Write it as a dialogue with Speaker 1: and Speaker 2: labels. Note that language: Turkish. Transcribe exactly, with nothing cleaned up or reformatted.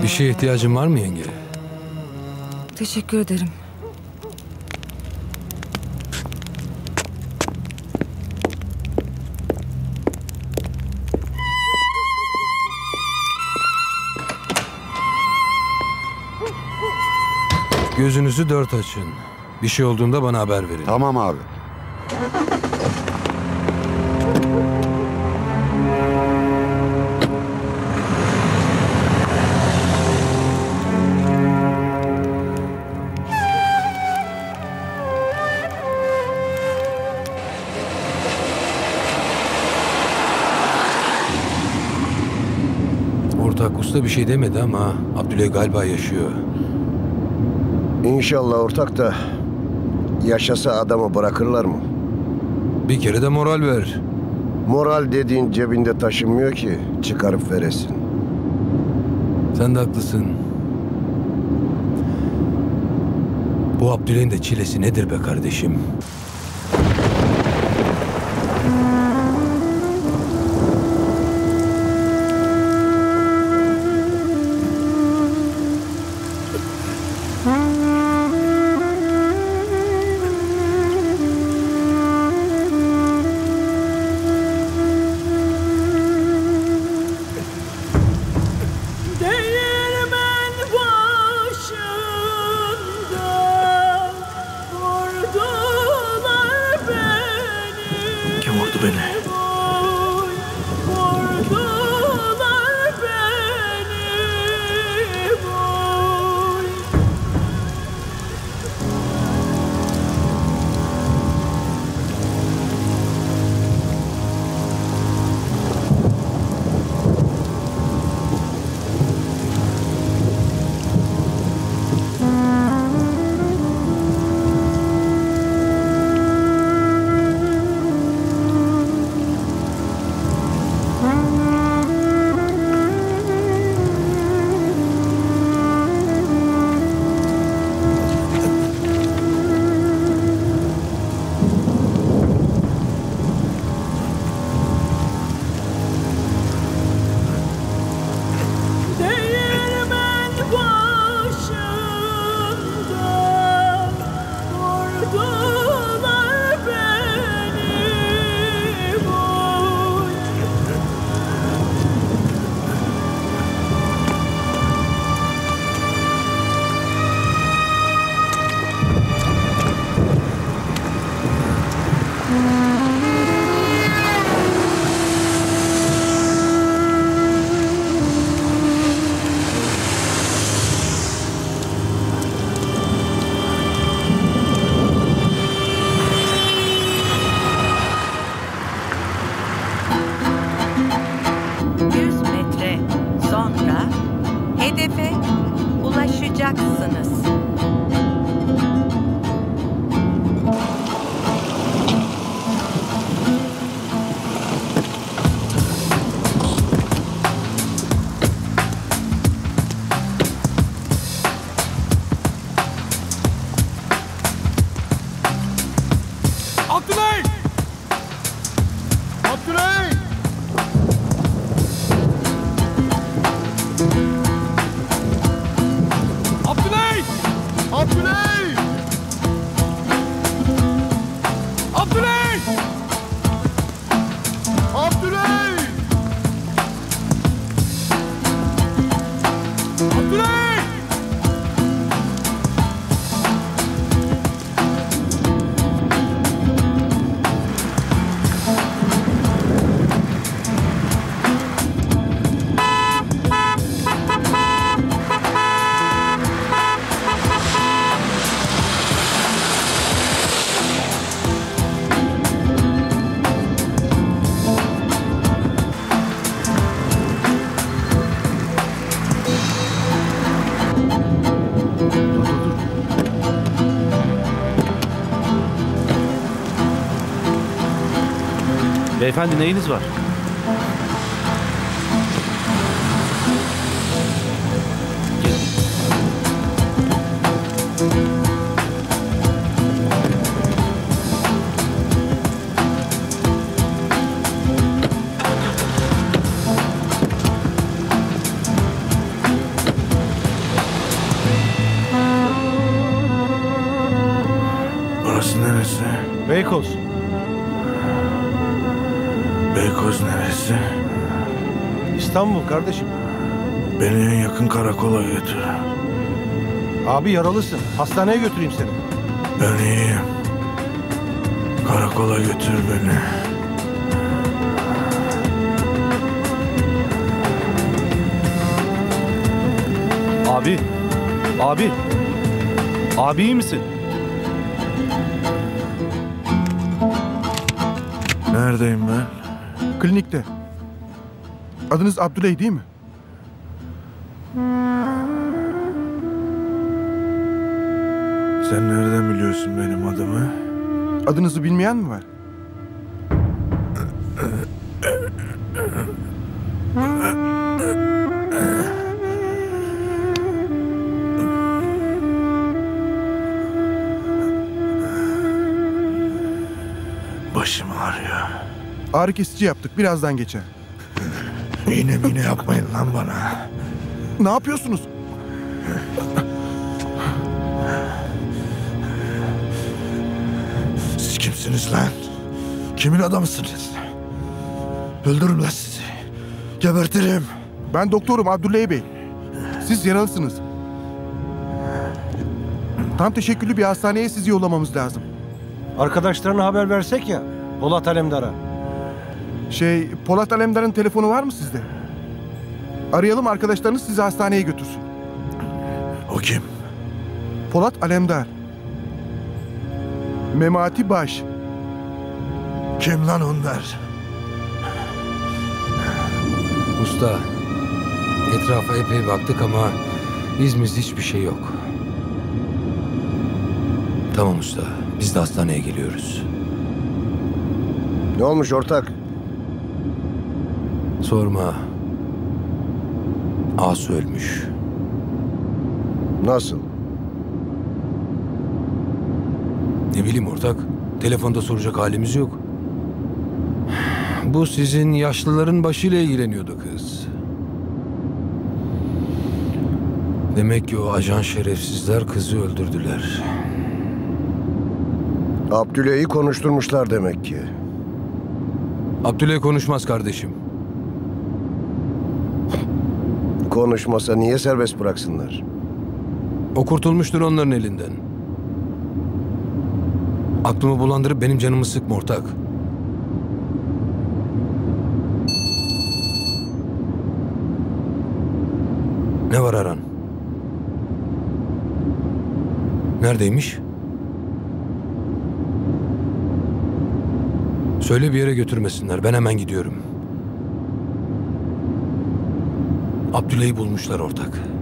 Speaker 1: Bir şeye ihtiyacın var mı yenge?
Speaker 2: Teşekkür ederim.
Speaker 1: Gözünüzü dört açın. Bir şey olduğunda bana haber verin.
Speaker 3: Tamam abi.
Speaker 1: Ortak usta bir şey demedi ama Abdüley galiba yaşıyor.
Speaker 4: İnşallah ortak da yaşasa adamı bırakırlar mı?
Speaker 1: Bir kere de moral ver.
Speaker 4: Moral dediğin cebinde taşınmıyor ki çıkarıp veresin.
Speaker 1: Sen de haklısın. Bu Abdüley'in de çilesi nedir be kardeşim?
Speaker 5: Beyefendi neyiniz var? Beykoz.
Speaker 3: Beykoz neresi?
Speaker 5: İstanbul kardeşim.
Speaker 3: Beni en yakın karakola götür.
Speaker 5: Abi yaralısın. Hastaneye götüreyim seni.
Speaker 3: Ben iyiyim. Karakola götür beni.
Speaker 5: Abi. Abi. Abi iyi misin?
Speaker 3: Neredeyim ben?
Speaker 6: Klinikte. Adınız Abdüley değil mi?
Speaker 3: Sen nereden biliyorsun benim adımı?
Speaker 6: Adınızı bilmeyen mi var?
Speaker 3: Başım ağrıyor.
Speaker 6: Ağrı kesici yaptık. Birazdan geçer.
Speaker 3: İğne mine yapmayın lan bana.
Speaker 6: Ne yapıyorsunuz?
Speaker 3: Siz kimsiniz lan? Kimin adamısınız? Öldürürüm lan sizi. Gebertirim.
Speaker 6: Ben doktorum Abdüley Bey. Siz yaralısınız. Tam teşekküllü bir hastaneye sizi yollamamız lazım.
Speaker 5: Arkadaşlarına haber versek ya. Polat Alemdar'a.
Speaker 6: Şey, Polat Alemdar'ın telefonu var mı sizde? Arayalım, arkadaşlarınız sizi hastaneye götürsün.
Speaker 3: O kim?
Speaker 6: Polat Alemdar. Memati Baş.
Speaker 3: Kim lan onlar?
Speaker 1: Usta, etrafa epey baktık ama izimiz hiçbir şey yok. Tamam usta, biz de hastaneye geliyoruz.
Speaker 4: Ne olmuş ortak?
Speaker 1: Sorma. Asu ölmüş.
Speaker 4: Nasıl?
Speaker 1: Ne bileyim ortak, telefonda soracak halimiz yok. Bu sizin yaşlıların başıyla ilgileniyordu kız. Demek ki o ajan şerefsizler kızı öldürdüler.
Speaker 4: Abdüley'i konuşturmuşlar demek ki.
Speaker 1: Abdüley konuşmaz kardeşim.
Speaker 4: Konuşmasa niye serbest bıraksınlar?
Speaker 1: O kurtulmuştur onların elinden. Aklımı bulandırıp benim canımı sıkma ortak. Ne var Aran? Neredeymiş? Söyle bir yere götürmesinler. Ben hemen gidiyorum. Abdüley'i bulmuşlar ortak.